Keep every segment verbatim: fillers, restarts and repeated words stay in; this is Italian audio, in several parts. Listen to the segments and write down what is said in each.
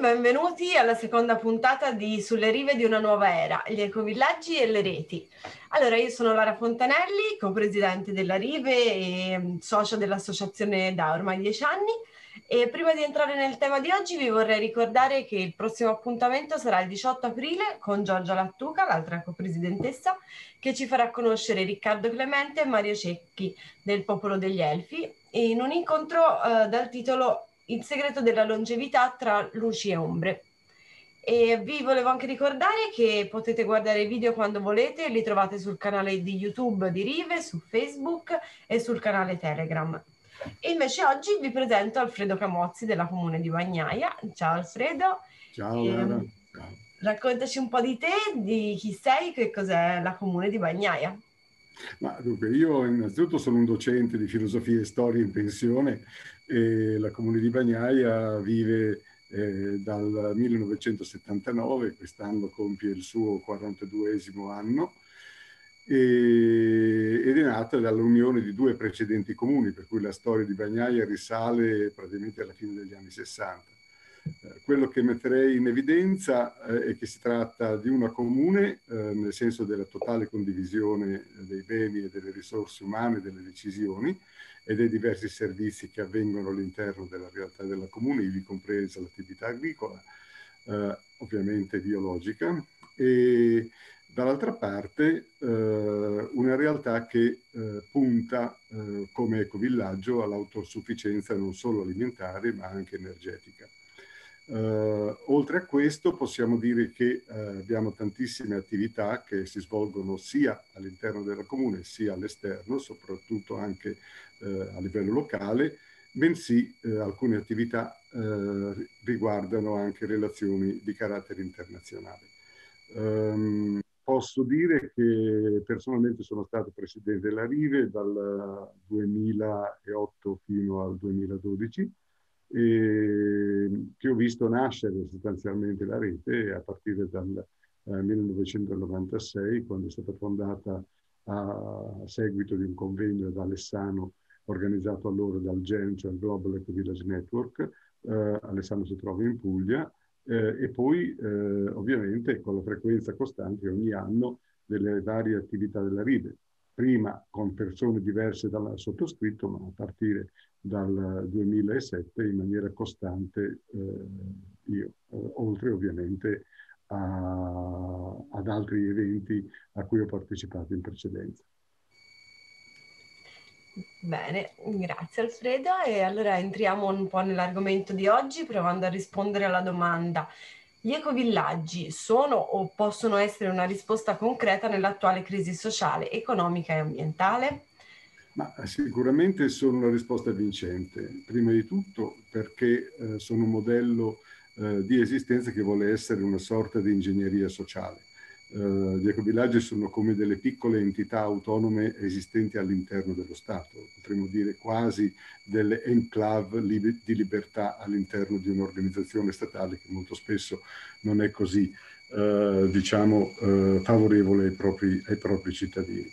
benvenuti alla seconda puntata di Sulle rive di una nuova era, gli ecovillaggi e le reti. Allora, io sono Lara Fontanelli, co-presidente della Rive e socia dell'associazione da ormai dieci anni. E prima di entrare nel tema di oggi vi vorrei ricordare che il prossimo appuntamento sarà il diciotto aprile con Giorgia Lattuca, l'altra co-presidentessa, che ci farà conoscere Riccardo Clemente e Mario Cecchi del Popolo degli Elfi, in un incontro eh, dal titolo Il segreto della longevità tra luci e ombre. E vi volevo anche ricordare che potete guardare i video quando volete, li trovate sul canale di YouTube di Rive, su Facebook e sul canale Telegram. E invece oggi vi presento Alfredo Camozzi della Comune di Bagnaia. Ciao Alfredo. Ciao Lara. Ciao. Raccontaci un po' di te, di chi sei, che cos'è la Comune di Bagnaia. Ma dunque, io innanzitutto sono un docente di filosofia e storia in pensione e la Comune di Bagnaia vive eh, dal millenovecentosettantanove, quest'anno compie il suo quarantaduesimo anno e, ed è nata dall'unione di due precedenti comuni, per cui la storia di Bagnaia risale praticamente alla fine degli anni sessanta. Quello che metterei in evidenza eh, è che si tratta di una comune eh, nel senso della totale condivisione dei beni e delle risorse umane, delle decisioni e dei diversi servizi che avvengono all'interno della realtà della comune, ivi compresa l'attività agricola, eh, ovviamente biologica, e dall'altra parte eh, una realtà che eh, punta eh, come ecovillaggio all'autosufficienza non solo alimentare ma anche energetica. Uh, oltre a questo possiamo dire che uh, abbiamo tantissime attività che si svolgono sia all'interno della comune sia all'esterno, soprattutto anche uh, a livello locale, bensì uh, alcune attività uh, riguardano anche relazioni di carattere internazionale. Um, posso dire che personalmente sono stato presidente della Rive dal duemilaotto fino al duemiladodici, e che ho visto nascere sostanzialmente la rete a partire dal eh, millenovecentonovantasei, quando è stata fondata a seguito di un convegno ad Alessano organizzato allora dal G E N, cioè il Global Eco Village Network. eh, Alessano si trova in Puglia, eh, e poi eh, ovviamente con la frequenza costante ogni anno delle varie attività della Rive, prima con persone diverse dal sottoscritto, ma a partire dal duemilasette in maniera costante eh, io, eh, oltre ovviamente a, ad altri eventi a cui ho partecipato in precedenza. Bene, grazie Alfredo. E allora entriamo un po' nell'argomento di oggi, provando a rispondere alla domanda: gli ecovillaggi sono o possono essere una risposta concreta nell'attuale crisi sociale, economica e ambientale? Ma sicuramente sono una risposta vincente, prima di tutto perché eh, sono un modello eh, di esistenza che vuole essere una sorta di ingegneria sociale. Uh, gli ecovillaggi sono come delle piccole entità autonome esistenti all'interno dello Stato, potremmo dire quasi delle enclave li di libertà all'interno di un'organizzazione statale che molto spesso non è così, uh, diciamo, uh, favorevole ai propri, ai propri cittadini.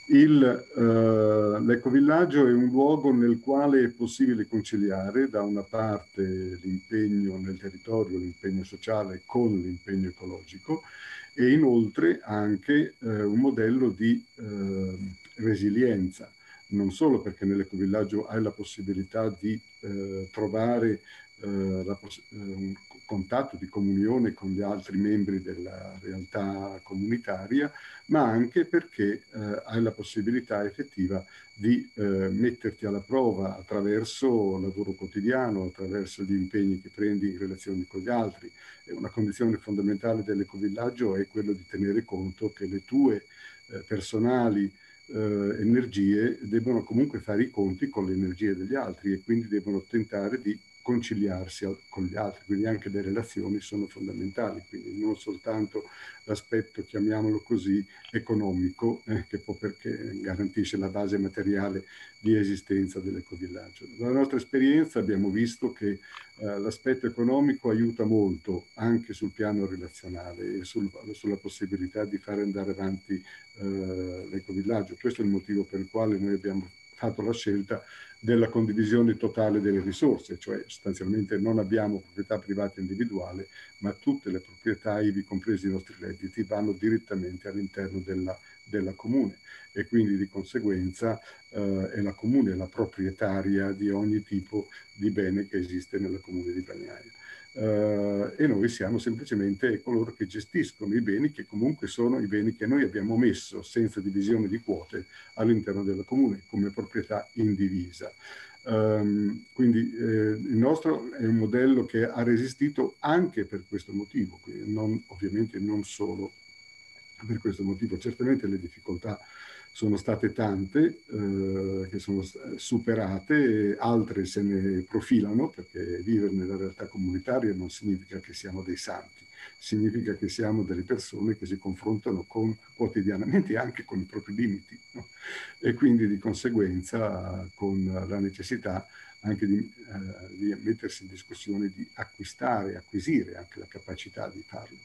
L'ecovillaggio è un luogo nel quale è possibile conciliare da una parte l'impegno nel territorio, l'impegno sociale con l'impegno ecologico, e inoltre anche eh, un modello di eh, resilienza, non solo perché nell'ecovillaggio hai la possibilità di eh, trovare eh, la poss un contatto di comunione con gli altri membri della realtà comunitaria, ma anche perché eh, hai la possibilità effettiva di eh, metterti alla prova attraverso il lavoro quotidiano, attraverso gli impegni che prendi in relazione con gli altri. E una condizione fondamentale dell'ecovillaggio è quello di tenere conto che le tue eh, personali eh, energie debbono comunque fare i conti con le energie degli altri e quindi devono tentare di conciliarsi con gli altri, quindi anche le relazioni sono fondamentali, quindi non soltanto l'aspetto, chiamiamolo così, economico, eh, che può perché garantisce la base materiale di esistenza dell'ecovillaggio. Dalla nostra esperienza abbiamo visto che eh, l'aspetto economico aiuta molto anche sul piano relazionale e sul, sulla possibilità di fare andare avanti eh, l'ecovillaggio. Questo è il motivo per il quale noi abbiamo fatto la scelta della condivisione totale delle risorse, cioè sostanzialmente non abbiamo proprietà privata individuale, ma tutte le proprietà, ivi compresi i nostri redditi, vanno direttamente all'interno della, della comune e quindi di conseguenza eh, è la comune la proprietaria di ogni tipo di bene che esiste nella comune di Bagnaia. Uh, e noi siamo semplicemente coloro che gestiscono i beni che comunque sono i beni che noi abbiamo messo senza divisione di quote all'interno della comune come proprietà indivisa. Um, quindi eh, il nostro è un modello che ha resistito anche per questo motivo, non, ovviamente non solo per questo motivo. Certamente le difficoltà sono state tante, eh, che sono superate, altre se ne profilano, perché vivere nella realtà comunitaria non significa che siamo dei santi, significa che siamo delle persone che si confrontano con, quotidianamente anche con i propri limiti, no? E quindi di conseguenza con la necessità anche di, eh, di mettersi in discussione di acquistare, acquisire anche la capacità di farlo.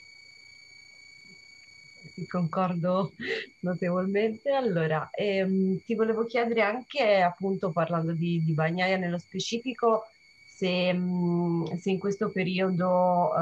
Concordo notevolmente. Allora, ehm, ti volevo chiedere anche, appunto, parlando di, di Bagnaia nello specifico, se, mh, se in questo periodo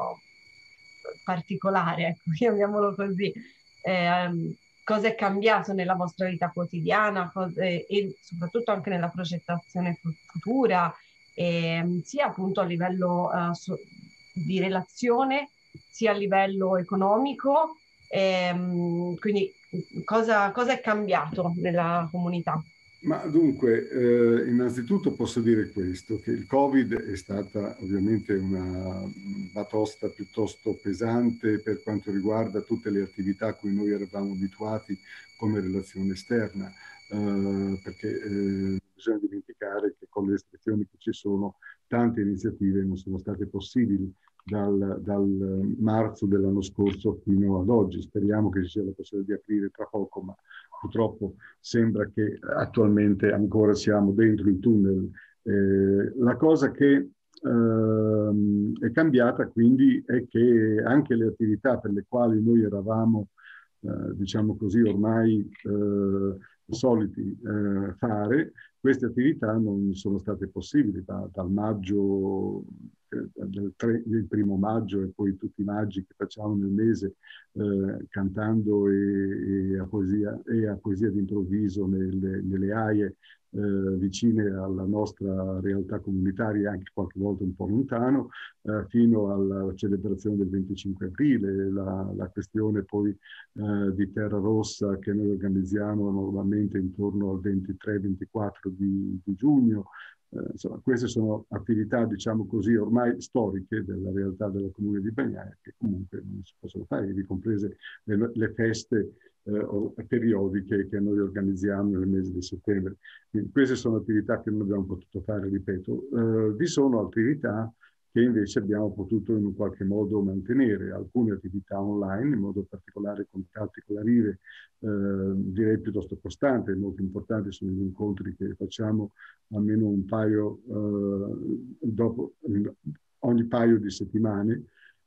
eh, particolare, ecco, chiamiamolo così, ehm, cosa è cambiato nella vostra vita quotidiana cose- e soprattutto anche nella progettazione fu- futura, ehm, sia appunto a livello eh, so- di relazione, sia a livello economico. Ehm, quindi cosa, cosa è cambiato nella comunità? Ma dunque, eh, innanzitutto posso dire questo, che il Covid è stata ovviamente una batosta piuttosto pesante per quanto riguarda tutte le attività a cui noi eravamo abituati come relazione esterna, eh, perché eh, bisogna dimenticare che con le restrizioni che ci sono, tante iniziative non sono state possibili dal, dal marzo dell'anno scorso fino ad oggi. Speriamo che ci sia la possibilità di aprire tra poco, ma purtroppo sembra che attualmente ancora siamo dentro il tunnel. Eh, la cosa che ehm, è cambiata quindi è che anche le attività per le quali noi eravamo, eh, diciamo così, ormai eh, soliti eh, fare, queste attività non sono state possibili da, dal maggio, eh, del, tre, del primo maggio e poi tutti i maggi che facciamo nel mese eh, cantando e, e, a poesia, e a poesia d'improvviso nelle, nelle aie eh, vicine alla nostra realtà comunitaria, anche qualche volta un po' lontano, eh, fino alla celebrazione del venticinque aprile, la, la questione poi eh, di Terra Rossa che noi organizziamo normalmente intorno al ventitré ventiquattro di, di giugno. Eh, insomma, queste sono attività, diciamo così, ormai storiche della realtà del comune di Bagnaia che comunque non si possono fare, ivi comprese le, le feste eh, periodiche che noi organizziamo nel mese di settembre. Quindi queste sono attività che non abbiamo potuto fare, ripeto. Eh, vi sono attività che invece abbiamo potuto in un qualche modo mantenere, alcune attività online, in modo particolare contatti con la Rive, eh, direi piuttosto costante, molto importanti sono gli incontri che facciamo almeno un paio, eh, dopo, ogni paio di settimane.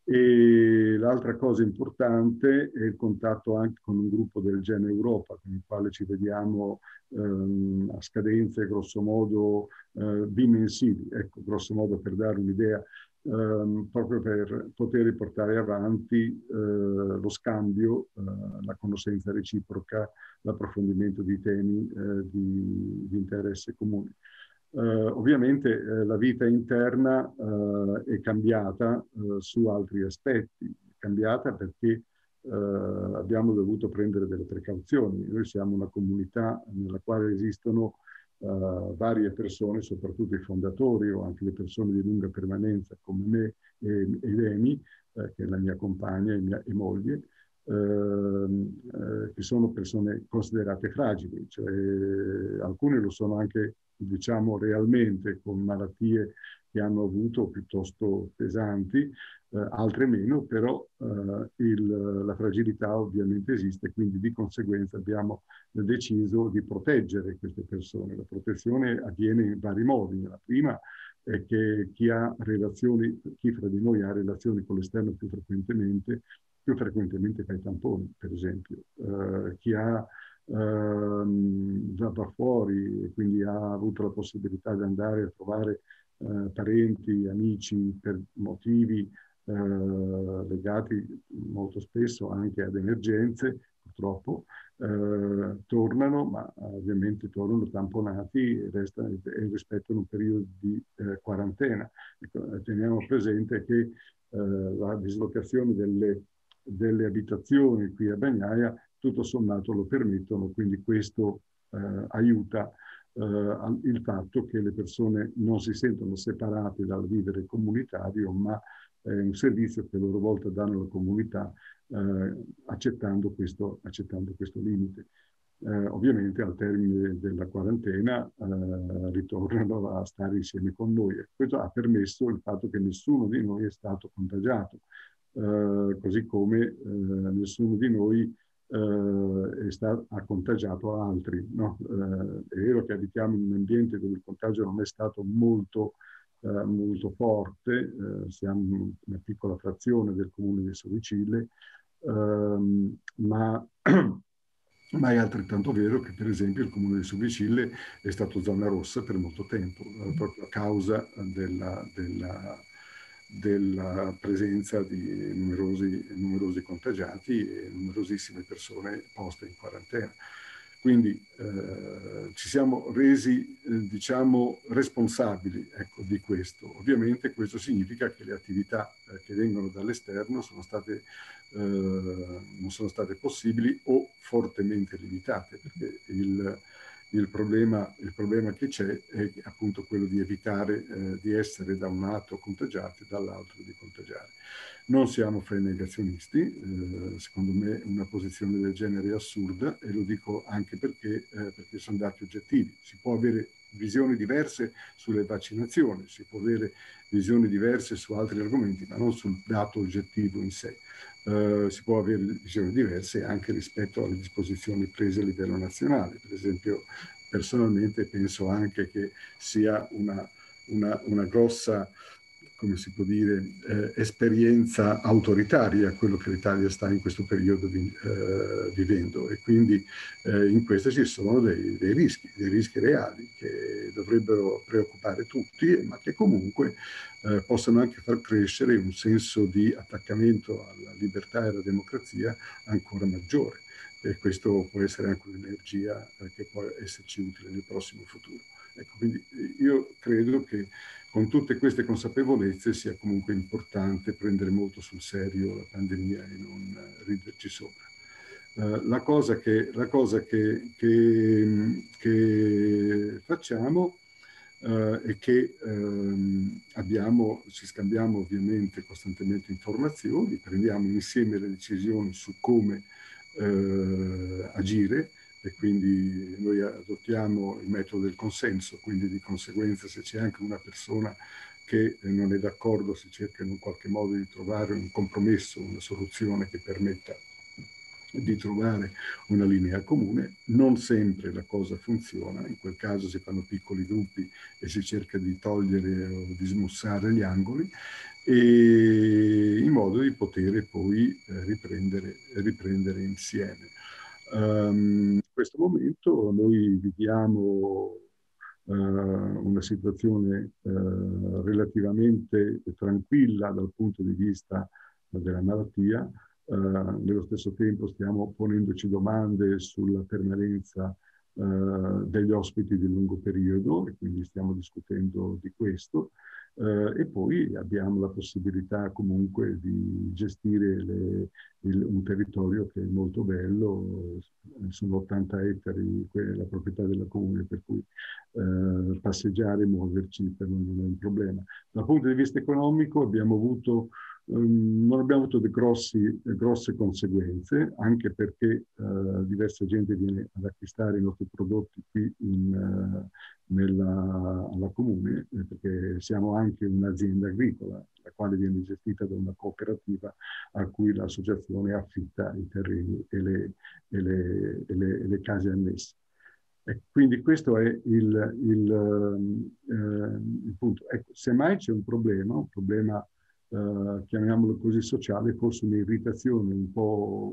E l'altra cosa importante è il contatto anche con un gruppo del Gen Europa, con il quale ci vediamo ehm, a scadenze grosso modo eh, bimensili, ecco, grosso modo per dare un'idea, ehm, proprio per poter portare avanti eh, lo scambio, eh, la conoscenza reciproca, l'approfondimento di temi eh, di, di interesse comune. Uh, ovviamente eh, la vita interna uh, è cambiata uh, su altri aspetti, è cambiata perché uh, abbiamo dovuto prendere delle precauzioni. Noi siamo una comunità nella quale esistono uh, varie persone, soprattutto i fondatori o anche le persone di lunga permanenza come me e, ed Emi, uh, che è la mia compagna e, mia, e moglie, Uh, uh, che sono persone considerate fragili, cioè alcune lo sono anche, diciamo, realmente con malattie che hanno avuto piuttosto pesanti, uh, altre meno, però uh, il, la fragilità ovviamente esiste, quindi di conseguenza abbiamo deciso di proteggere queste persone. La protezione avviene in vari modi. La prima è che chi ha relazioni, chi fra di noi ha relazioni con l'esterno più frequentemente, più frequentemente fa i tamponi, per esempio. Uh, chi ha ehm, già va fuori e quindi ha avuto la possibilità di andare a trovare eh, parenti, amici per motivi eh, legati molto spesso anche ad emergenze, purtroppo, eh, tornano, ma ovviamente tornano tamponati e, restano, e rispettano un periodo di eh, quarantena. Ecco, teniamo presente che eh, la dislocazione delle, delle abitazioni qui a Bagnaia tutto sommato lo permettono, quindi questo eh, aiuta eh, il fatto che le persone non si sentono separate dal vivere comunitario, ma è un servizio che a loro volta danno alla comunità eh, accettando, questo, accettando questo limite. Eh, ovviamente al termine della quarantena eh, ritornano a stare insieme con noi. E questo ha permesso il fatto che nessuno di noi è stato contagiato, eh, così come eh, nessuno di noi eh, è stato, ha contagiato altri. No? Eh, è vero che abitiamo in un ambiente dove il contagio non è stato molto, eh, molto forte, eh, siamo una piccola frazione del comune di Soricille, ehm, ma ma è altrettanto vero che per esempio il comune di Soricille è stato zona rossa per molto tempo, eh, proprio a causa della, della, della presenza di numerosi, numerosi contagiati e numerosissime persone poste in quarantena. Quindi eh, ci siamo resi, eh, diciamo, responsabili, ecco, di questo. Ovviamente questo significa che le attività eh, che vengono dall'esterno sono state, eh, non sono state possibili o fortemente limitate, perché il, il, problema, il problema che c'è è appunto quello di evitare eh, di essere da un lato contagiati e dall'altro di contagiare. Non siamo fra i negazionisti, eh, secondo me una posizione del genere è assurda e lo dico anche perché, eh, perché sono dati oggettivi. Si può avere visioni diverse sulle vaccinazioni, si può avere visioni diverse su altri argomenti, ma non sul dato oggettivo in sé. Uh, si può avere visioni diverse anche rispetto alle disposizioni prese a livello nazionale. Per esempio, personalmente penso anche che sia una, una, una grossa, come si può dire, eh, esperienza autoritaria quello che l'Italia sta in questo periodo vi, eh, vivendo, e quindi eh, in questo ci sono dei, dei rischi, dei rischi reali che dovrebbero preoccupare tutti, ma che comunque eh, possono anche far crescere un senso di attaccamento alla libertà e alla democrazia ancora maggiore. E questo può essere anche un'energia eh, che può esserci utile nel prossimo futuro. Ecco, quindi io credo che con tutte queste consapevolezze sia comunque importante prendere molto sul serio la pandemia e non riderci sopra. Uh, la cosa che, la cosa che, che, che facciamo uh, è che um, abbiamo, ci scambiamo ovviamente costantemente informazioni, prendiamo insieme le decisioni su come uh, agire, e quindi noi adottiamo il metodo del consenso, quindi di conseguenza se c'è anche una persona che non è d'accordo si cerca in un qualche modo di trovare un compromesso, una soluzione che permetta di trovare una linea comune. Non sempre la cosa funziona, in quel caso si fanno piccoli gruppi e si cerca di togliere o di smussare gli angoli, e in modo di poter poi riprendere, riprendere insieme. Um, in questo momento noi viviamo uh, una situazione uh, relativamente tranquilla dal punto di vista della malattia. Uh, nello stesso tempo stiamo ponendoci domande sulla permanenza uh, degli ospiti di lungo periodo, e quindi stiamo discutendo di questo. Uh, e poi abbiamo la possibilità comunque di gestire le, il, un territorio che è molto bello, sono ottanta ettari, la proprietà della comune, per cui uh, passeggiare e muoverci per noi non è un problema. Dal punto di vista economico abbiamo avuto Um, non abbiamo avuto delle grossi, grosse conseguenze, anche perché uh, diversa gente viene ad acquistare i nostri prodotti qui in, uh, nella, alla comune, eh, perché siamo anche un'azienda agricola, la quale viene gestita da una cooperativa a cui l'associazione affitta i terreni e le, e le, e le, e le case annesse. E quindi questo è il, il, uh, il punto. Ecco, semmai c'è un problema, un problema Uh, chiamiamolo così sociale, forse un'irritazione un po'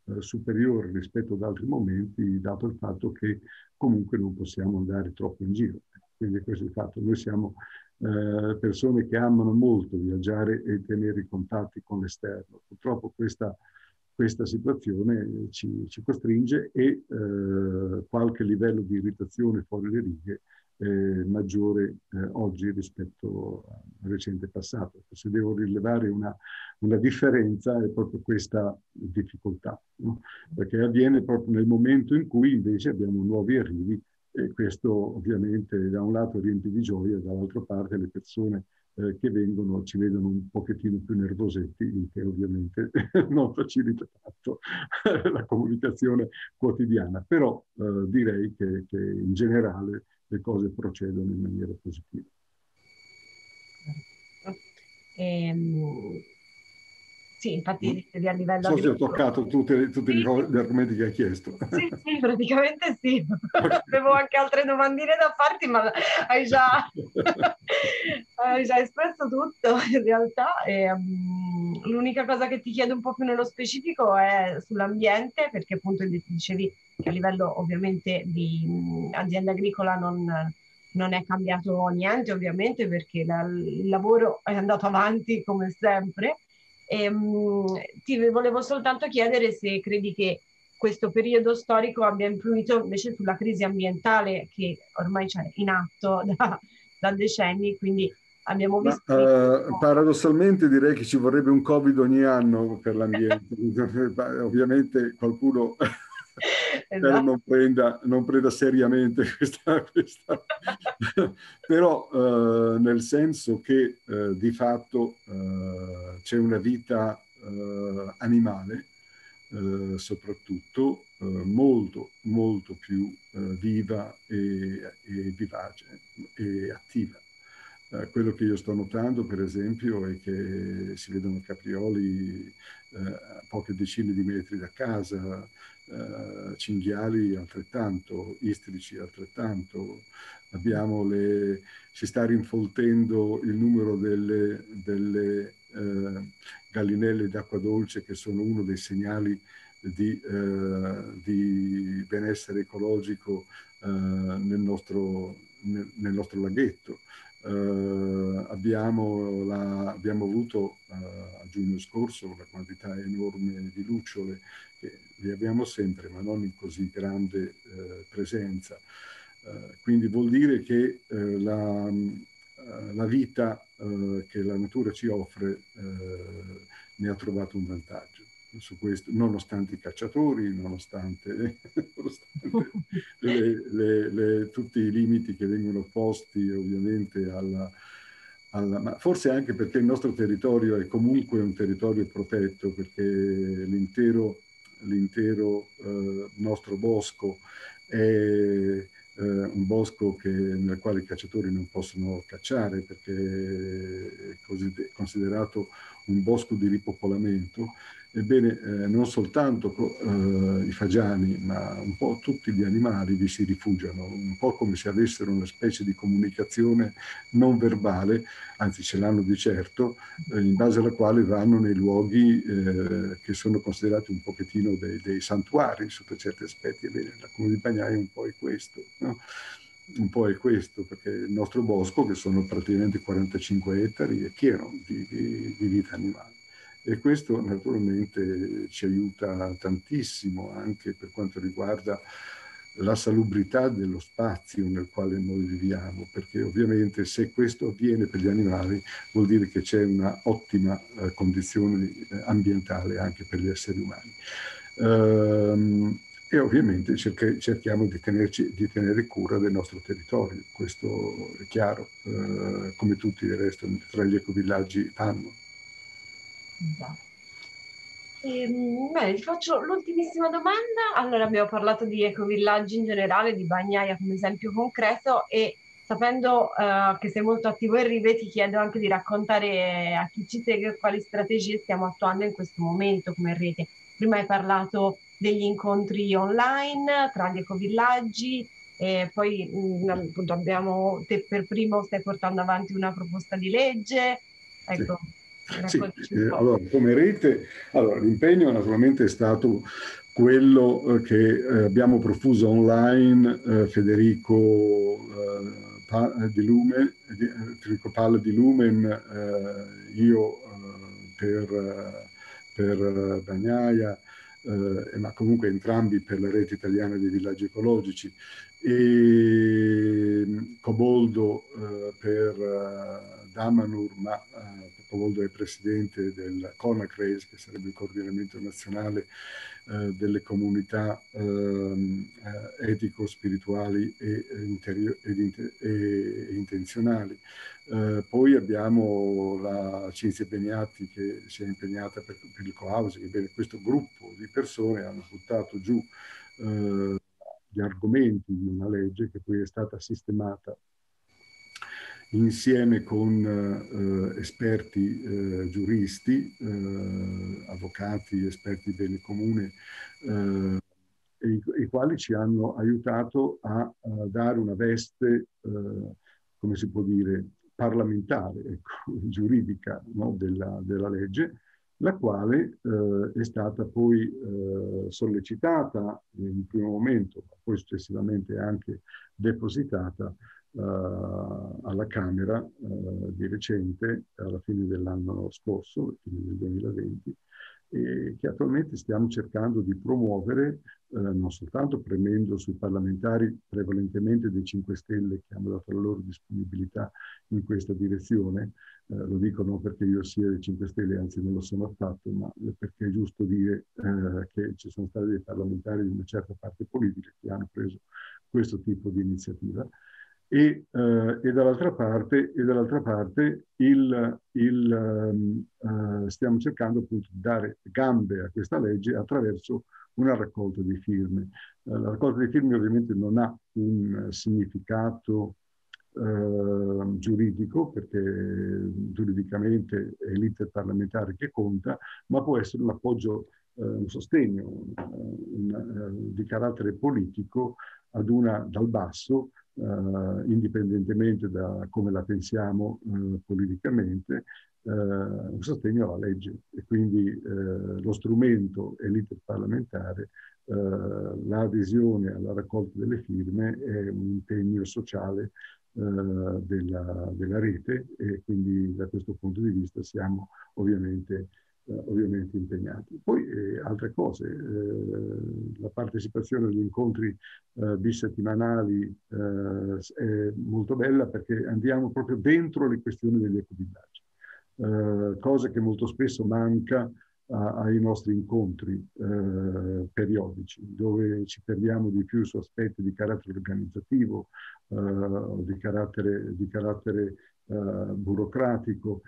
eh, superiore rispetto ad altri momenti, dato il fatto che comunque non possiamo andare troppo in giro. Quindi questo è il fatto. Noi siamo eh, persone che amano molto viaggiare e tenere i contatti con l'esterno. Purtroppo questa, questa situazione ci, ci costringe e eh, qualche livello di irritazione fuori le righe eh, maggiore eh, oggi rispetto al recente passato. Se devo rilevare una, una differenza è proprio questa difficoltà, no? Perché avviene proprio nel momento in cui invece abbiamo nuovi arrivi e questo ovviamente da un lato riempie di gioia, dall'altra parte le persone eh, che vengono ci vedono un pochettino più nervosetti, il che ovviamente non facilita tanto la comunicazione quotidiana. Però eh, direi che, che in generale le cose procedono in maniera positiva. Ehm, sì, infatti a livello Non so se ho agricolo. toccato tutti tutti Sì, gli argomenti che hai chiesto. sì, sì, praticamente sì. Okay. Avevo anche altre domandine da farti, ma hai già, hai già espresso tutto in realtà. E, um, l'unica cosa che ti chiedo un po' più nello specifico è sull'ambiente, perché appunto dicevi che a livello ovviamente di um, azienda agricola non, non è cambiato niente, ovviamente, perché la, il lavoro è andato avanti come sempre. E, um, ti volevo soltanto chiedere se credi che questo periodo storico abbia influito invece sulla crisi ambientale che ormai c'è in atto da, da decenni, quindi abbiamo Ma visto... uh, paradossalmente direi che ci vorrebbe un Covid ogni anno per l'ambiente. Ovviamente qualcuno spero Esatto. non prenda, non prenda seriamente questa, questa. Però uh, nel senso che uh, di fatto uh, c'è una vita uh, animale Uh, soprattutto uh, molto, molto più uh, viva e, e vivace e attiva. Uh, quello che io sto notando, per esempio, è che si vedono caprioli uh, a poche decine di metri da casa, uh, cinghiali altrettanto, istrici altrettanto. Abbiamo le, si sta rinfoltendo il numero delle, delle uh, gallinelle d'acqua dolce, che sono uno dei segnali di, eh, di benessere ecologico eh, nel, nostro, nel, nel nostro laghetto. Eh, abbiamo, la, abbiamo avuto eh, a giugno scorso una quantità enorme di lucciole, che li abbiamo sempre, ma non in così grande eh, presenza. Eh, quindi vuol dire che eh, la, la vita eh, che la natura ci offre eh, ne ha trovato un vantaggio su questo, nonostante i cacciatori, nonostante, nonostante le, le, le, tutti i limiti che vengono posti ovviamente alla, alla, ma forse anche perché il nostro territorio è comunque un territorio protetto, perché l'intero, l'intero eh, nostro bosco è Uh, un bosco che, nel quale i cacciatori non possono cacciare, perché è così considerato un bosco di ripopolamento. Ebbene, eh, non soltanto uh, i fagiani, ma un po' tutti gli animali vi si rifugiano, un po' come se avessero una specie di comunicazione non verbale, anzi ce l'hanno di certo, eh, in base alla quale vanno nei luoghi eh, che sono considerati un pochettino dei, dei santuari sotto certi aspetti. Ebbene, la Comune di Bagnaia un po' è questo, no? Un po' è questo, perché il nostro bosco, che sono praticamente quarantacinque ettari, è pieno di, di, di vita animale. E questo naturalmente ci aiuta tantissimo anche per quanto riguarda la salubrità dello spazio nel quale noi viviamo, perché ovviamente se questo avviene per gli animali vuol dire che c'è una ottima eh, condizione eh, ambientale anche per gli esseri umani. Ehm, e ovviamente cerche, cerchiamo di, tenerci, di tenere cura del nostro territorio, questo è chiaro, eh, come tutti il resto tra gli ecovillaggi fanno. E, beh, ti faccio l'ultimissima domanda. Allora, abbiamo parlato di ecovillaggi in generale, di Bagnaia come esempio concreto e sapendo uh, che sei molto attivo in Rive, ti chiedo anche di raccontare a chi ci segue quali strategie stiamo attuando in questo momento come rete. Prima hai parlato degli incontri online tra gli ecovillaggi e poi mh, appunto abbiamo, te per primo stai portando avanti una proposta di legge. Sì. Ecco. Sì, eh, allora, come rete, allora, l'impegno naturalmente è stato quello eh, che eh, abbiamo profuso online, eh, Federico, eh, pa, di Lumen, di, Federico Palla di Lumen, eh, io eh, per, per Bagnaia, eh, ma comunque entrambi per la rete italiana dei villaggi ecologici, e Coboldo eh, per eh, Damanur, ma eh, Coboldo è presidente del CONACRES, che sarebbe il coordinamento nazionale eh, delle comunità eh, etico-spirituali e, inter- ed inter- e intenzionali. Eh, poi abbiamo la Cinzia Beniatti che si è impegnata per, per il Cohousing. Bene, questo gruppo di persone hanno buttato giù eh, gli argomenti di una legge che poi è stata sistemata insieme con eh, esperti eh, giuristi, eh, avvocati, esperti di bene comune, eh, i, i quali ci hanno aiutato a, a dare una veste, eh, come si può dire, parlamentare, ecco, giuridica, no, della, della legge, la quale eh, è stata poi eh, sollecitata in primo momento, ma poi successivamente anche depositata Uh, alla Camera uh, di recente, alla fine dell'anno scorso, fine del duemilaventi, e che attualmente stiamo cercando di promuovere, uh, non soltanto premendo sui parlamentari prevalentemente dei cinque Stelle che hanno dato la loro disponibilità in questa direzione, uh, lo dico non perché io sia dei cinque Stelle, anzi non lo sono affatto, ma perché è giusto dire uh, che ci sono stati dei parlamentari di una certa parte politica che hanno preso questo tipo di iniziativa. E, uh, e dall'altra parte, e dall'altra parte il, il, um, uh, stiamo cercando appunto di dare gambe a questa legge attraverso una raccolta di firme. Uh, la raccolta di firme ovviamente non ha un significato uh, giuridico, perché giuridicamente è l'iter parlamentare che conta, ma può essere un appoggio, uh, un sostegno uh, un, uh, di carattere politico ad una dal basso, Uh, indipendentemente da come la pensiamo uh, politicamente, uh, un sostegno alla legge. E quindi uh, lo strumento e l'iter parlamentare, uh, l'adesione alla raccolta delle firme è un impegno sociale uh, della, della rete, e quindi da questo punto di vista siamo ovviamente Uh, ovviamente impegnati. Poi eh, altre cose, eh, la partecipazione agli incontri eh, bisettimanali eh, è molto bella, perché andiamo proprio dentro le questioni degli ecovillaggi, eh, cosa che molto spesso manca a, ai nostri incontri eh, periodici, dove ci perdiamo di più su aspetti di carattere organizzativo, eh, di carattere, di carattere Uh, burocratico,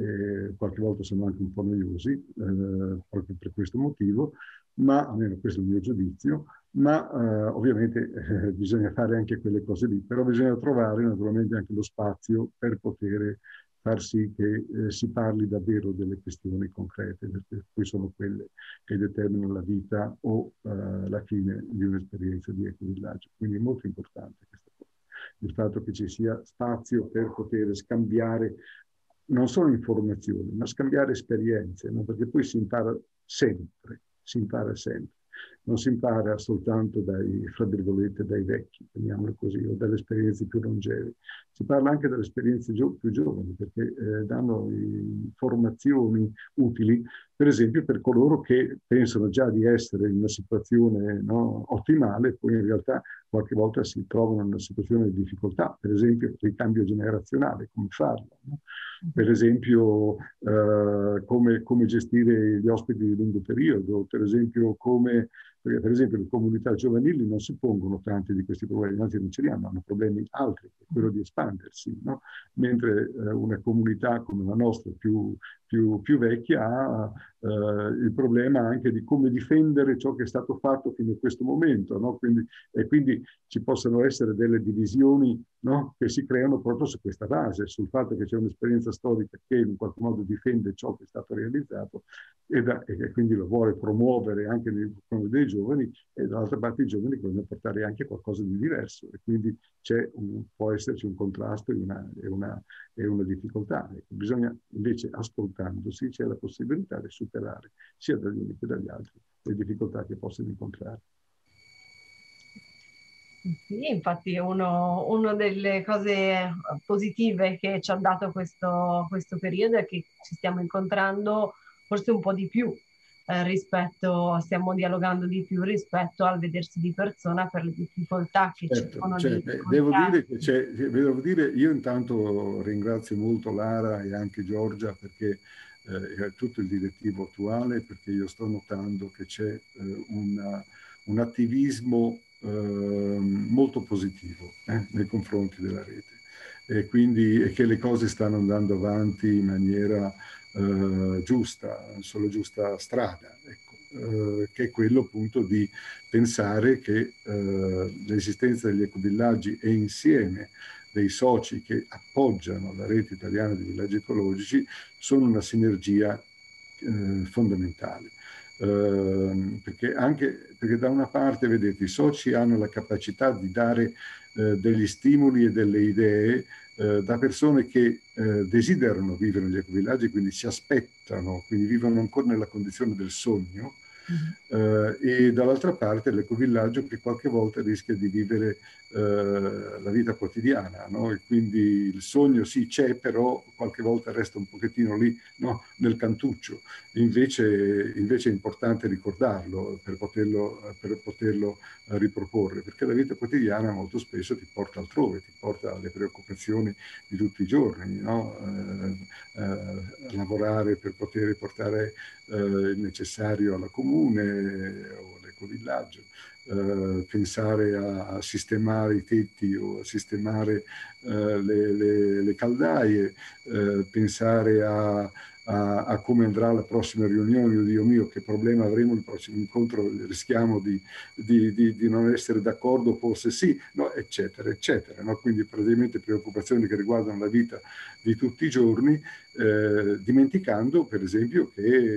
e qualche volta sono anche un po' noiosi, eh, proprio per questo motivo, ma almeno questo è il mio giudizio, ma eh, ovviamente eh, bisogna fare anche quelle cose lì, però bisogna trovare naturalmente anche lo spazio per poter far sì che eh, si parli davvero delle questioni concrete, perché poi sono quelle che determinano la vita o eh, la fine di un'esperienza di ecovillaggio. Quindi è molto importante questa cosa, il fatto che ci sia spazio per poter scambiare non solo informazioni, ma scambiare esperienze, no? Perché poi si impara sempre, si impara sempre. Non si impara soltanto dai, fra virgolette, dai vecchi, chiamiamolo così, o dalle esperienze più longeve. Si parla anche delle esperienze gio- più giovani, perché eh, danno informazioni utili, per esempio per coloro che pensano già di essere in una situazione, no, ottimale, poi in realtà qualche volta si trovano in una situazione di difficoltà, per esempio il ricambio generazionale, come farlo, no? Per esempio eh, come, come gestire gli ospiti di lungo periodo, per esempio come, perché per esempio le comunità giovanili non si pongono tanti di questi problemi, anzi non ce li hanno, hanno problemi altri, quello di espandersi, no? Mentre eh, una comunità come la nostra più, più, più vecchia ha eh, il problema anche di come difendere ciò che è stato fatto fino a questo momento, no? Quindi, e quindi ci possono essere delle divisioni, no? Che si creano proprio su questa base, sul fatto che c'è un'esperienza storica che in qualche modo difende ciò che è stato realizzato e, da, e quindi lo vuole promuovere anche nei confronti dei giovani, e dall'altra parte i giovani vogliono portare anche qualcosa di diverso, e quindi c'è un, può esserci un contrasto e una, e una, e una difficoltà. Ecco, bisogna invece ascoltare aiutandosi c'è la possibilità di superare sia dagli uni che dagli altri le difficoltà che possono incontrare. Sì, infatti uno, una delle cose positive che ci ha dato questo, questo periodo è che ci stiamo incontrando forse un po' di più eh, rispetto, stiamo dialogando di più rispetto al vedersi di persona per le difficoltà che ci Certo, sono cioè, di beh, devo dire che incontrarsi. c'è, devo dire, io intanto ringrazio molto Lara e anche Giorgia perché eh, e tutto il direttivo attuale, perché io sto notando che c'è eh, una, un attivismo eh, molto positivo eh, nei confronti della rete e quindi e che le cose stanno andando avanti in maniera eh, giusta, sulla giusta strada, ecco, eh, che è quello appunto di pensare che eh, l'esistenza degli ecovillaggi e insieme dei soci che appoggiano la rete italiana di villaggi ecologici sono una sinergia eh, fondamentale. Eh, perché anche perché da una parte, vedete, i soci hanno la capacità di dare eh, degli stimoli e delle idee eh, da persone che eh, desiderano vivere negli ecovillaggi, quindi si aspettano, quindi vivono ancora nella condizione del sogno, Uh, e dall'altra parte l'ecovillaggio che qualche volta rischia di vivere uh, la vita quotidiana, no? E quindi il sogno sì c'è, però qualche volta resta un pochettino lì, no? Nel cantuccio. Invece, invece è importante ricordarlo per poterlo, per poterlo uh, riproporre, perché la vita quotidiana molto spesso ti porta altrove, ti porta alle preoccupazioni di tutti i giorni, no? uh, uh, lavorare per poter portare uh, il necessario alla comune o all'ecovillaggio, eh, pensare a, a sistemare i tetti o a sistemare eh, le, le, le caldaie, eh, pensare a, a, a come andrà la prossima riunione, oddio mio, che problema avremo il prossimo incontro, rischiamo di, di, di, di non essere d'accordo, forse sì, no, eccetera, eccetera. No? Quindi praticamente preoccupazioni che riguardano la vita di tutti i giorni, eh, dimenticando per esempio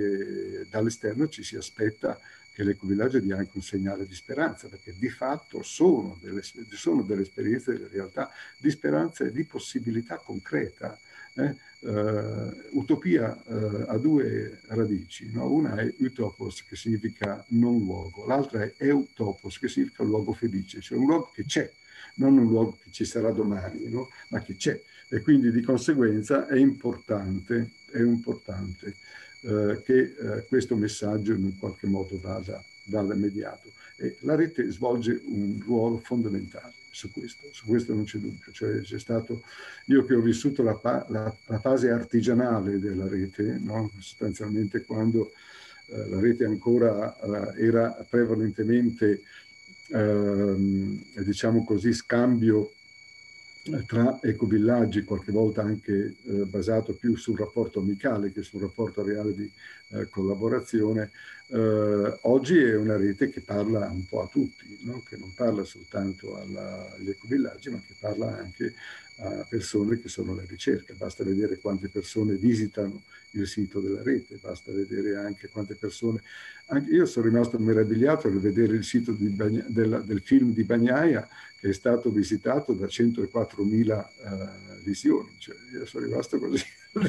che dall'esterno ci si aspetta che l'ecovillaggio dia anche un segnale di speranza, perché di fatto sono delle, sono delle esperienze, delle realtà di speranza e di possibilità concreta. Eh? Uh, utopia uh, ha due radici, no? Una è utopos, che significa non luogo, l'altra è eutopos, che significa luogo felice, cioè un luogo che c'è, non un luogo che ci sarà domani, no? Ma che c'è. E quindi di conseguenza è importante, è importante eh, che eh, questo messaggio in qualche modo vada, vada mediato. E la rete svolge un ruolo fondamentale su questo, su questo non c'è dubbio. Cioè, c'è stato, io che ho vissuto la, la, la fase artigianale della rete, no? Sostanzialmente quando eh, la rete ancora eh, era prevalentemente, ehm, diciamo così, scambio tra ecovillaggi, qualche volta anche eh, basato più sul rapporto amicale che sul rapporto reale di eh, collaborazione, eh, oggi è una rete che parla un po' a tutti, no? Che non parla soltanto alla, agli ecovillaggi, ma che parla anche a persone che sono alla ricerca. Basta vedere quante persone visitano il sito della rete, basta vedere anche quante persone... Anche io sono rimasto meravigliato nel vedere il sito di Bagna, del, del film di Bagnaia, che è stato visitato da centoquattromila uh, visioni. Cioè, io sono rimasto così.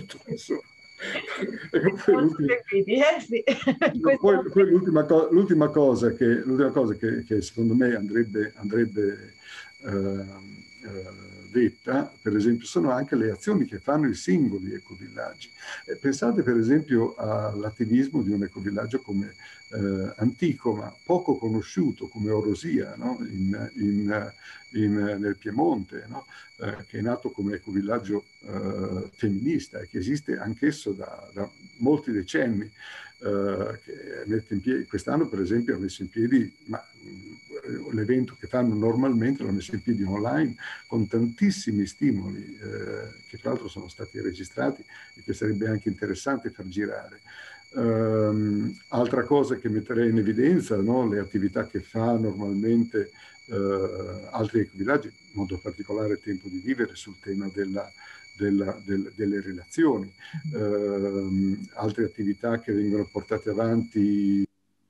Ecco, poi eh, sì. poi, poi l'ultima, co l'ultima cosa, che, l'ultima cosa che, che secondo me andrebbe, andrebbe uh, uh, detta, per esempio, sono anche le azioni che fanno i singoli ecovillaggi. E pensate per esempio all'attivismo di un ecovillaggio come eh, antico, ma poco conosciuto, come Orosia, no? in, in, in, nel Piemonte, no? eh, che è nato come ecovillaggio eh, femminista e che esiste anch'esso da, da molti decenni. Eh, che mette in piedi, quest'anno per esempio ha messo in piedi, ma l'evento che fanno normalmente l'ha messo in piedi online con tantissimi stimoli eh, che tra l'altro sono stati registrati e che sarebbe anche interessante far girare. Um, altra cosa che metterei in evidenza, no? Le attività che fa normalmente uh, altri ecovillaggi, in modo particolare Tempo di Vivere, sul tema della, della, del, delle relazioni, uh, altre attività che vengono portate avanti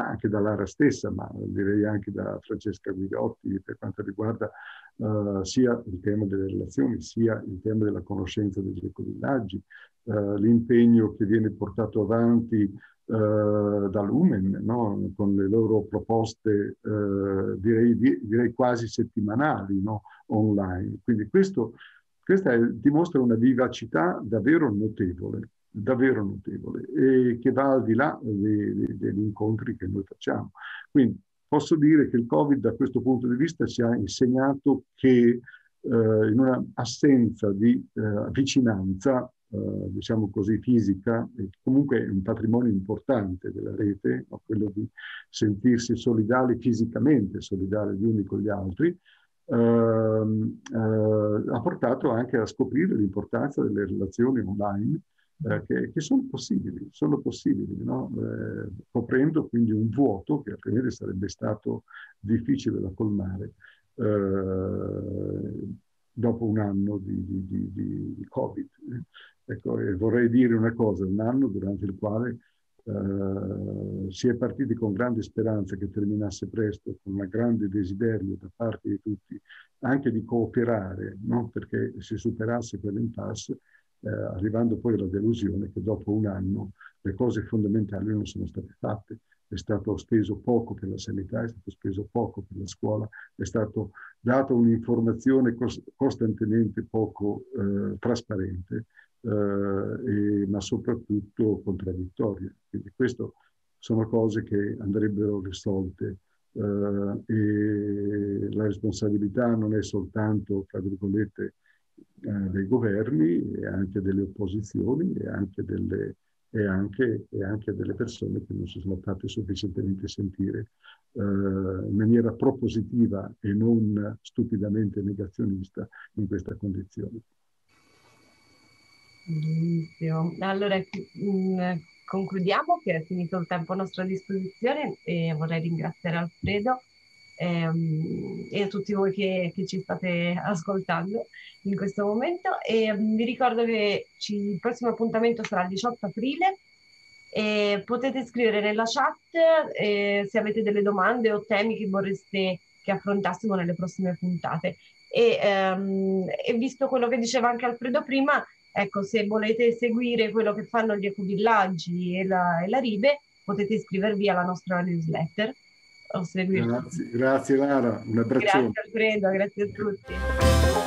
ma anche da Lara stessa, ma direi anche da Francesca Guidotti, per quanto riguarda uh, sia il tema delle relazioni, sia il tema della conoscenza degli ecovillaggi, uh, l'impegno che viene portato avanti Uh, da Lumen, no? Con le loro proposte uh, direi, direi quasi settimanali, no? Online. Quindi questo questa è, dimostra una vivacità davvero notevole, davvero notevole, e che va al di là dei, degli incontri che noi facciamo. Quindi posso dire che il Covid da questo punto di vista ci ha insegnato che uh, in una assenza di uh, vicinanza, Uh, diciamo così, fisica, e comunque è un patrimonio importante della rete, no? Quello di sentirsi solidali fisicamente, solidali gli uni con gli altri, uh, uh, ha portato anche a scoprire l'importanza delle relazioni online, uh, che, che sono possibili, sono possibili, no? Uh, coprendo quindi un vuoto che altrimenti sarebbe stato difficile da colmare uh, dopo un anno di, di, di, di Covid. Ecco, e vorrei dire una cosa, un anno durante il quale uh, si è partiti con grande speranza che terminasse presto, con un grande desiderio da parte di tutti, anche di cooperare, no? Perché si superasse quell'impasse, eh, arrivando poi alla delusione che dopo un anno le cose fondamentali non sono state fatte. È stato speso poco per la sanità, è stato speso poco per la scuola, è stato dato un'informazione cost- costantemente poco eh, trasparente, eh, e, ma soprattutto contraddittorie. Quindi queste sono cose che andrebbero risolte, eh, e la responsabilità non è soltanto, tra virgolette, eh, dei governi, e anche delle opposizioni, e anche delle E anche, e anche delle persone che non si sono fatte sufficientemente sentire eh, in maniera propositiva e non stupidamente negazionista in questa condizione. Benissimo. Allora, mh, concludiamo che è finito il tempo a nostra disposizione e vorrei ringraziare Alfredo ehm, e a tutti voi che, che ci state ascoltando in questo momento, e um, vi ricordo che ci, il prossimo appuntamento sarà il diciotto aprile, e potete scrivere nella chat eh, se avete delle domande o temi che vorreste che affrontassimo nelle prossime puntate. E, um, e visto quello che diceva anche Alfredo prima, ecco, se volete seguire quello che fanno gli ecovillaggi e la, e la Ribe, potete iscrivervi alla nostra newsletter o seguirci. Grazie, grazie Lara, un abbraccione. Grazie Alfredo, grazie a tutti.